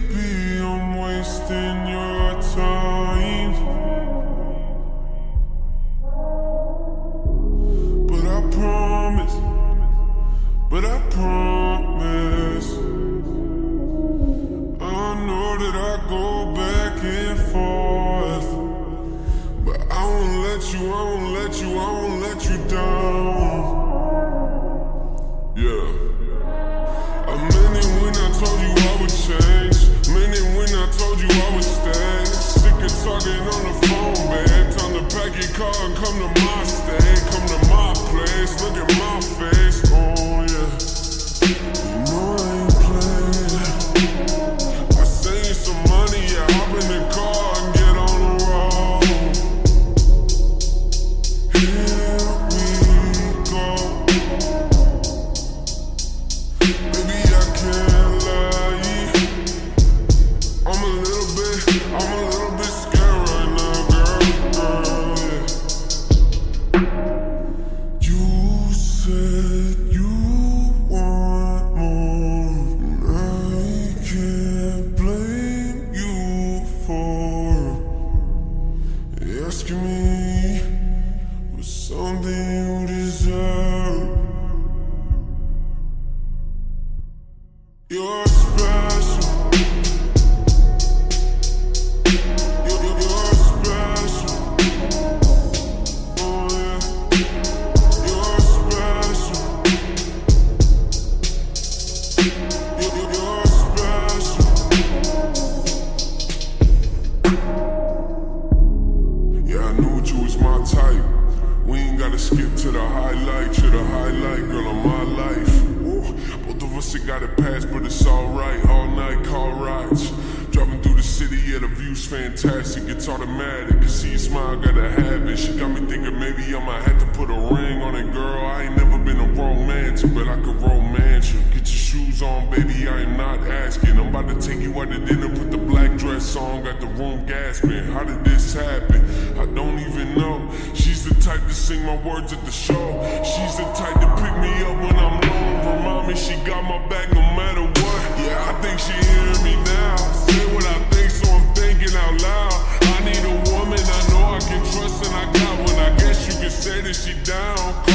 Baby, I'm wasting your time. But I promise, I know that I go back and forth, but I won't let you down. Yeah. A minute when I told you I would change, minute when I told you I would stay. Sick of talking on the phone, babe. Time to pack your car and come to my state, come to my place, look at my face. Oh yeah, you know I ain't playing. I send you some money, yeah, hop in the car and get on the road. Here we go. Baby, I can't lie. I'm a little bit scared right now, girl, yeah. You said you want more, and I can't blame you for asking me for something you deserve. You're special. You're special. Oh yeah. You're special. You're special. Yeah, I knew you was my type. We ain't gotta skip to the highlight, girl, of my life. Ooh, both of us got it passed, but it's alright. All night car rides, driving through the city, yeah, the view's fantastic. It's automatic, can see your smile, gotta have it. She got me thinking maybe I might have to put a ring on it, girl. I ain't never been a romantic, but I could romance you. Get your shoes on, baby, I am not asking. I'm about to take you out to dinner, put the black dress on, got the room gasping. How did this happen? I don't even know. She's the type to sing my words at the show. She's the type to pick me up when I'm low. Remind me she got my back no matter what. Yeah, I think she hearing me now. Say what I think, so I'm thinking out loud. I need a woman I know I can trust and I got one. I guess you could say that she down.